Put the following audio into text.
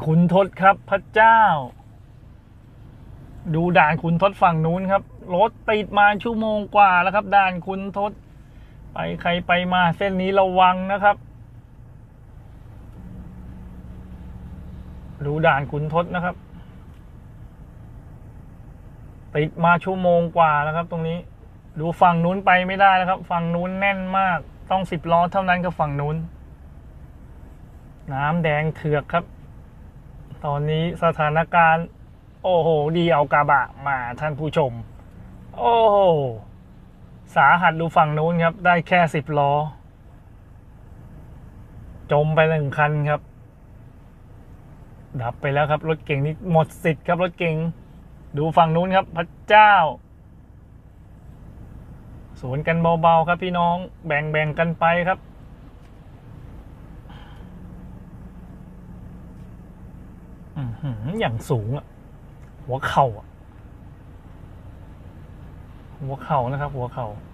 ขุนทดครับพระเจ้าดูด่านขุนทดฝั่งนู้นครับรถติดมาชั่วโมงกว่าแล้วครับด่านขุนทดไปใครไปมาเส้นนี้ระวังนะครับดูด่านขุนทดนะครับติดมาชั่วโมงกว่าแล้วครับตรงนี้ดูฝั่งนู้นไปไม่ได้แล้วครับฝั่งนู้นแน่นมากต้อง10 ล้อเท่านั้นกับฝั่งนู้นน้ำแดงเถือกครับตอนนี้สถานการณ์โอ้โหดีเอากระบะมาท่านผู้ชมโอ้โหสาหัสดูฝั่งนู้นครับได้แค่10 ล้อจมไป1 คันครับดับไปแล้วครับรถเก่งนี่หมดสิทธิ์ครับรถเก่งดูฝั่งนู้นครับพระเจ้าสวนกันเบาๆครับพี่น้องแบ่งกันไปครับอย่างสูงอ่ะหัวเข่านะครับหัวเข่า